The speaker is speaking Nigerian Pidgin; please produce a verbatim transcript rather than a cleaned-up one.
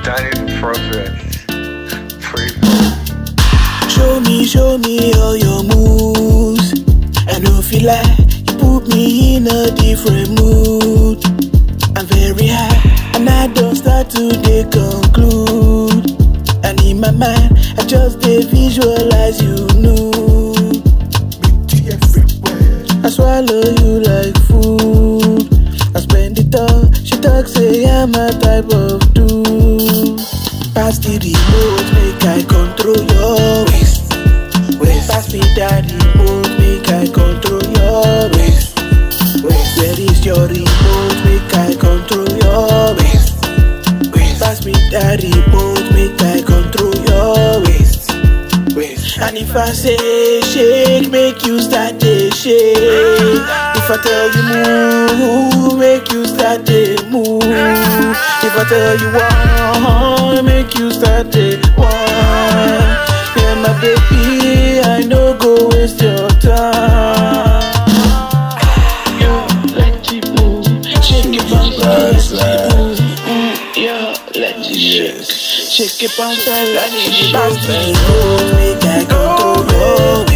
DannyTheProphet. Show me, show me all your moves. I don't feel like you put me in a different mood. I'm very high and I don't start to dey conclude. And in my mind, I just dey visualize you nude. Beauty everywhere. I swallow you like food. I spend it all. She talk say I'm a type of dude. Pass the remote, make I control your waist. Waist. Pass me that remote, make I control your waist. Waist. Where is your remote, make I control your waist. Waist. Pass me that remote, make I control your waist. Waist. And if I say shake, make you start the shake. If I tell you move, make you start the move. If I tell you one, make you start the one. Yeah, my baby, I no go waste your time. Yeah, let it move, shake it, bounce, let it move. Mm, yeah, let it shake, shake it, bounce, let it bounce. Make I control your